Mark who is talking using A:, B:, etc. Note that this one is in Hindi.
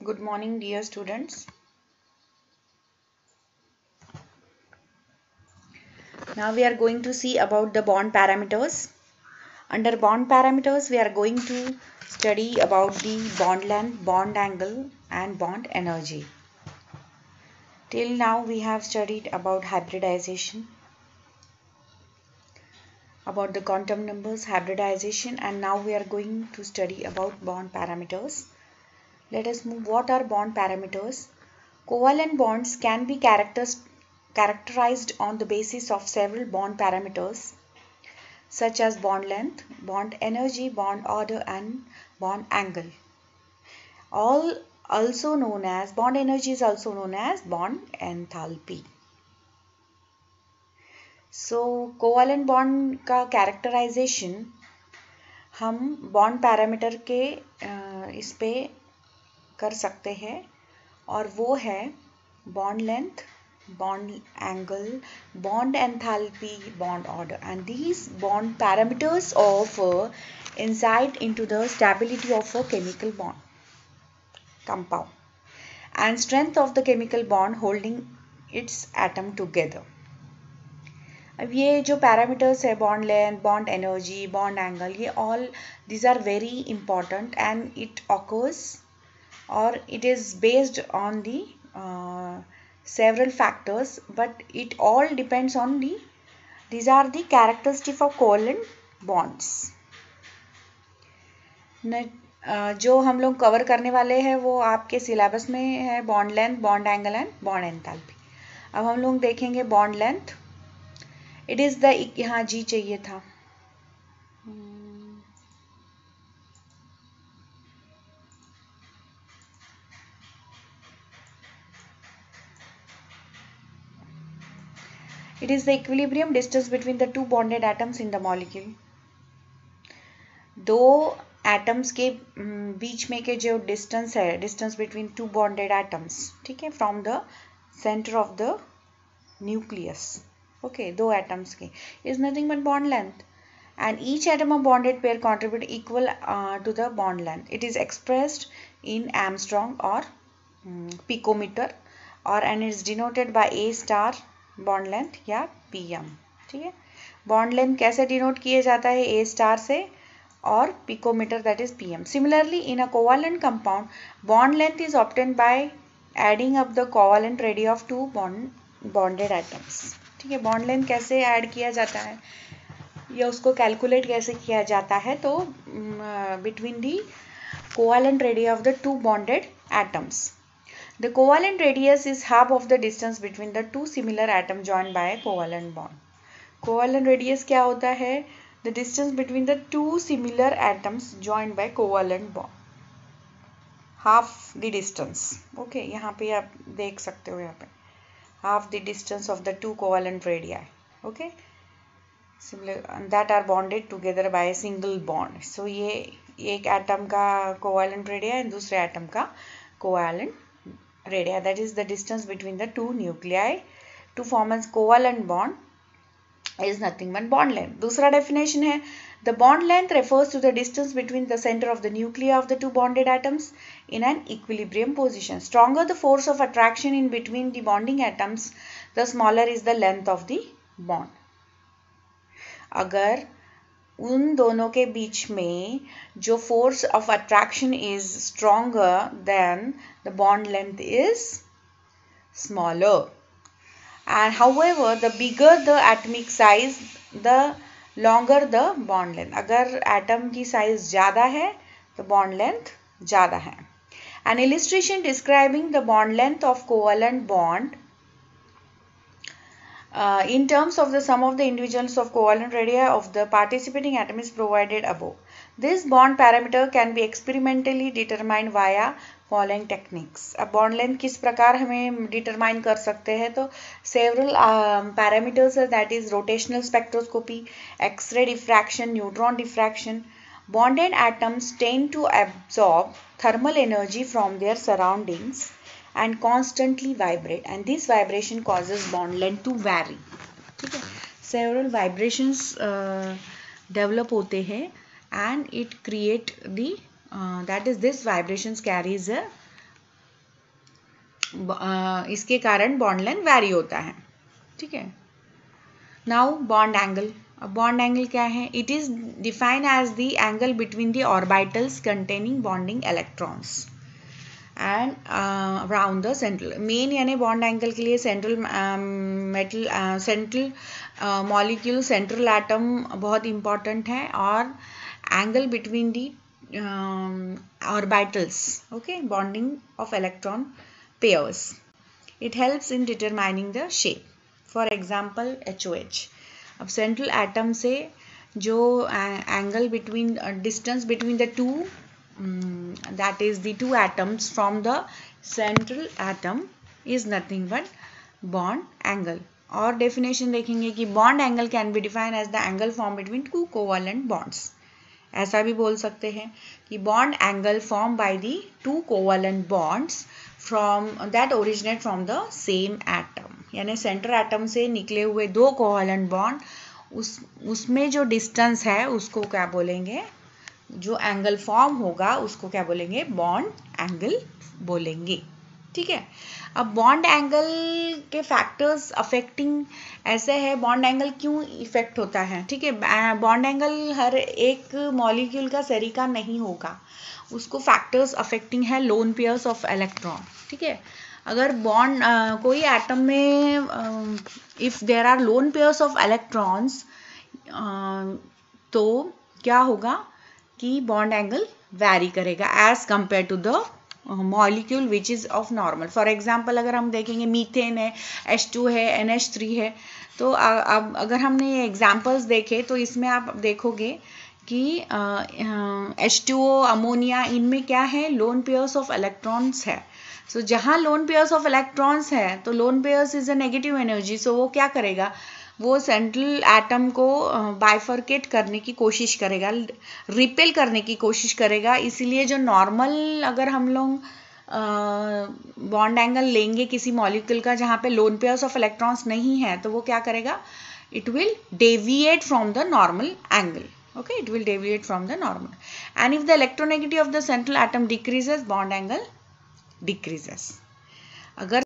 A: Good morning, dear students. Now we are going to see about the bond parameters. Under bond parameters, we are going to study about the bond length, bond angle, and bond energy. Till now, we have studied about hybridization, about the quantum numbers, hybridization, and now we are going to study about bond parameters. Let us move. What are bond parameters? Covalent bonds can be characterized on the basis of several bond parameters such as bond length, bond energy, bond order, and bond angle. All also known as bond energy is also known as bond enthalpy. So covalent bond का characterization हम bond parameter के इस पे कर सकते हैं और वो है bond length, bond angle, bond enthalpy, bond order, and these bond parameters offer insight into the stability of a chemical bond compound and strength of the chemical bond holding its atom together. अब ये जो पैरामीटर्स है bond length, bond energy, bond angle, ये all these are very important and it occurs or it is based on the several factors, but it all depends on these are the characteristics of covalent bonds. जो हम लोग कवर करने वाले हैं वो आपके सिलेबस में है bond length, bond angle and bond enthalpy. अब हम लोग देखेंगे bond length. It is the यहाँ जी चाहिए था. It is the equilibrium distance between the two bonded atoms in the molecule. दो एटम्स के बीच में के जो डिस्टेंस है, distance between two bonded atoms, ठीक है, from the centre of the nucleus. Okay, दो एटम्स के is nothing but bond length and each atom of bonded pair contribute equal to the bond length. It is expressed in Armstrong or picometer or and is denoted by A star bond length या PM. ठीक है, bond length कैसे डिनोट किया जाता है? A star से और picometer that is PM. Similarly, in a covalent compound, bond length is obtained by adding up the covalent radii of two bonded atoms. ठीक है, bond length कैसे ऐड किया जाता है या उसको कैलकुलेट कैसे किया जाता है? तो between the covalent radius of the two bonded atoms. The covalent radius is half of the distance between the two similar atom joined by covalent bond. Covalent radius क्या होता है? The distance between the two similar atoms joined by covalent bond, half the distance. Okay, यहाँ पे आप देख सकते हो, यहाँ पे half the distance of the two covalent radii. Okay, similar that are bonded together by a single bond. So ये एक एटम का कोवैलेंट रेडिया है, दूसरे एटम का covalent radii. That is the distance between the two nuclei to form a covalent bond is nothing but bond length. दूसरा डेफिनेशन है the bond length refers to the distance between the centre of the nuclei of the two bonded atoms in an equilibrium position. Stronger the force of attraction in between the bonding atoms, the smaller is the length of the bond. अगर उन दोनों के बीच में जो force of attraction is stronger then the bond length is smaller. And however the bigger the atomic size the longer the bond length. अगर एटम की साइज ज़्यादा है तो बॉन्ड लेंथ ज़्यादा है. An illustration describing the bond length of covalent bond in terms of the sum of the individuals of covalent radii of the participating atom is provided above. This bond parameter can be experimentally determined via following techniques. अब bond length किस प्रकार हमें determine कर सकते हैं? तो several parameters है, that is rotational spectroscopy, X-ray diffraction, neutron diffraction. Bonded atoms tend to absorb thermal energy from their surroundings and constantly vibrate, and this vibration causes bond length to vary. ठीक है, several vibrations develop होते हैं and it create the that is this vibrations carries a इसके कारण बॉन्ड लेंथ वैरी होता है, ठीक है। Now bond angle. अब बॉन्ड एंगल क्या है? It is defined as the angle between the orbitals containing bonding electrons and around the central. Main यानी बॉन्ड एंगल के लिए सेंट्रल मॉलिक्यूल, सेंट्रल एटम बहुत इंपॉर्टेंट है, और angle between the orbitals, okay, bonding of electron pairs. It helps in determining the shape. For example, HOH. अब सेंट्रल एटम से जो angle between distance between the two, that is the two atoms from the central atom is nothing but bond angle. और डेफिनेशन देखेंगे कि bond angle can be defined as the angle form between two covalent bonds. ऐसा भी बोल सकते हैं कि bond angle form by the two covalent bonds from that originate from the same atom. यानी सेंटर एटम से निकले हुए दो कोवैलेंट बॉन्ड, उसमें जो डिस्टेंस है उसको क्या बोलेंगे, जो एंगल फॉर्म होगा उसको क्या बोलेंगे, बॉन्ड एंगल बोलेंगे, ठीक है। अब बॉन्ड एंगल के फैक्टर्स अफेक्टिंग ऐसे है, बॉन्ड एंगल क्यों इफेक्ट होता है, ठीक है। बॉन्ड एंगल हर एक मॉलिक्यूल का सेरी का नहीं होगा, उसको फैक्टर्स अफेक्टिंग है लोन पेयर्स ऑफ इलेक्ट्रॉन, ठीक है। अगर बॉन्ड कोई एटम में if there are lone pairs of electrons, तो क्या होगा कि बॉन्ड एंगल वैरी करेगा as compare to the molecule which is of normal. For example अगर हम देखेंगे मीथेन है, H2 है, NH3 है, तो अब अगर हमने ये एग्जांपल्स देखे तो इसमें आप देखोगे कि H2O, अमोनिया, इनमें क्या है, लोन पेयर्स ऑफ इलेक्ट्रॉन्स है। सो जहाँ लोन पेयर्स ऑफ इलेक्ट्रॉन्स है तो lone pairs is a negative energy, so वो क्या करेगा, वो सेंट्रल एटम को बाइफर्केट करने की कोशिश करेगा, रिपेल करने की कोशिश करेगा। इसीलिए जो नॉर्मल अगर हम लोग बॉन्ड एंगल लेंगे किसी मॉलिक्यूल का जहाँ पे लोन पेयर्स ऑफ इलेक्ट्रॉन्स नहीं है, तो वो क्या करेगा, it will deviate from the normal angle, okay, it will deviate from the normal. And if the electronegativity of the central atom decreases, bond angle decreases. अगर